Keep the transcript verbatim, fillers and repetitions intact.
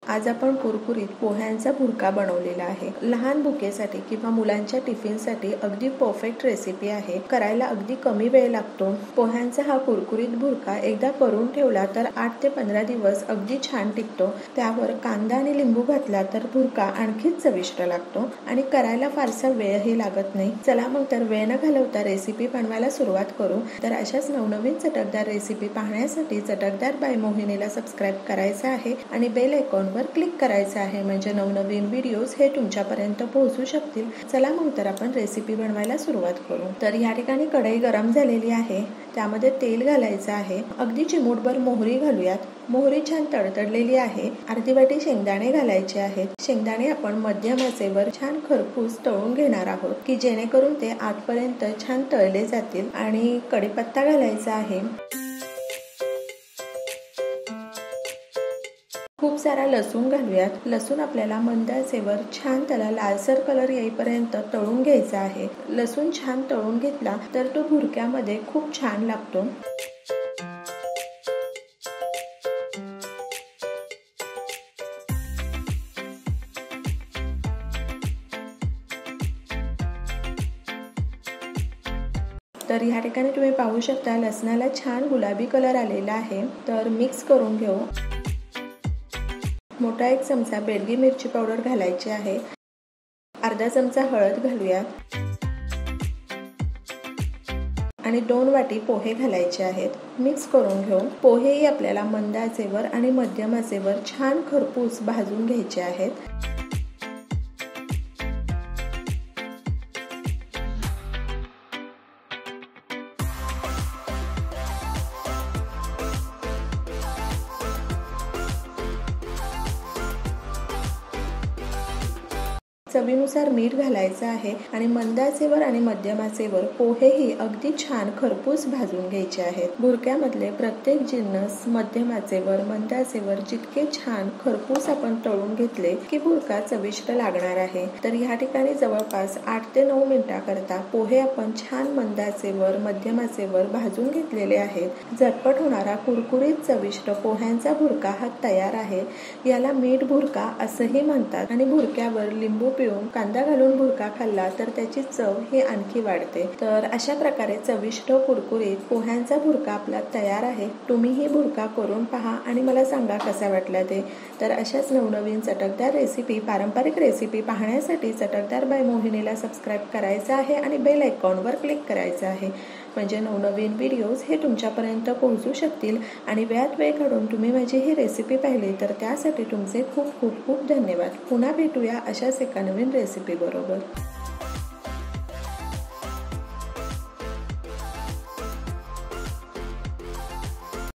आज आपण कुरकुरीत पोह्यांचा भुर्का बनवलेला आहे। लहान भुकेसाठी किंवा मुलांच्या टिफिनसाठी अगदी परफेक्ट रेसिपी आहे। करायला अगदी कमी वेळ लागतो। पोह्यांचा हा कुरकुरीत भुर्का एकदा करून ठेवला तर आठ ते पंधरा दिवस अगदी छान टिकतो। त्यावर कांदा आणि लिंबू घातला तर भुर्का आणखीच चविष्ट लागतो आणि करायला फारसा वेळही लागत नाही। चला मग तर वेळ न घालवता रेसिपी बनवायला सुरुवात करू। तर अशाच नवनवीन चटकदार रेसिपी पाहण्यासाठी चटकदार बाय मोहिनीला सबस्क्राइब करायचं आहे आणि बेल आयकॉन वर क्लिक करायचं आहे, म्हणजे नवनवीन व्हिडिओज हे तुमच्यापर्यंत पोहोचू शकतील। चला मग तर आपण रेसिपी बनवायला सुरुवात करू। तर या ठिकाणी कढई गरम झालेली आहे, त्यामध्ये तेल घालायचं आहे। अगदी चिमूटभर मोहरी घालूयात। मोहरी छान तडतडलेली आहे। अर्धी वाटी शेंगदाणे घालायचे आहेत। शेंगदाणे आपण मध्यम आचेवर छान खरपूस तळून घेणार आहोत की जेणेकरून ते आतपर्यंत छान तळले जातील। आणि कढीपत्ता घालायचा आहे। खूप सारा लसूण घालूयात। लसूण आपल्याला मंद आचेवर छान त्याला लालसर कलर येईपर्यंत तळून घ्यायचा आहे। लसूण छान तळून घेतला तर तो भुर्क्यामध्ये खूप छान लागतो। तर या ठिकाणी तुम्ही पाहू शकता लसणाला छान गुलाबी कलर आलेला आहे। तर मिक्स करून घेऊ। मोठा एक चमचा बेडगी मिरची पावडर घालायची आहे। अर्धा चमचा हळद घालूयात आणि दोन वाटी पोहे घालायचे आहेत। मिक्स करून घेऊ। पोहेही आपल्याला मंद आचेवर आणि मध्यम आचेवर छान खरपूस भाजून घ्यायचे आहेत। चवीनुसार मीठ घालायचं आहे आणि मंद आचेवर आणि मध्यम आचेवर पोहेही अगदी छान खरपूस भाजून घ्यायचे आहेत। भुर्क्यामधले प्रत्येक जिन्नस मध्यम आचेवर मंद आचेवर जितके छान खरपूस आपण तळून घेतले की भुर्का चविष्ट लागणार आहे। तर या ठिकाणी जवळपास आठ ते नऊ मिनिटाकरता पोहे आपण छान मंद आचेवर मध्यम आचेवर भाजून घेतलेले आहेत। झटपट होणारा कुरकुरीत चविष्ट पोह्यांचा भुर्का हा तयार आहे। याला मीठ भुर्का असंही म्हणतात आणि भुर्क्यावर लिंबू पिळून कांदा घालून भुर्का खाल्ला तर त्याची चव ही आणखी वाढते। तर अशा प्रकारे चविष्ट कुरकुरीत पोह्यांचा भुर्का आपला तयार आहे। तुम्हीही भुर्का करून पहा आणि मला सांगा कसा वाटला ते। तर अशाच नवनवीन चटकदार रेसिपी पारंपरिक रेसिपी पाहण्यासाठी चटकदार बाय मोहिनीला सबस्क्राइब करायचं आहे आणि बेल आयकॉनवर क्लिक करायचं आहे, म्हणजे नवनवीन व्हिडिओज हे तुमच्यापर्यंत पोहोचू शकतील। आणि वेळात वेळ काढून तुम्ही माझी ही रेसिपी पाहिली तर त्यासाठी तुमचे खूप खूप खूप धन्यवाद। पुन्हा भेटूया अशाच एका नवीन रेसिपी बरोबर।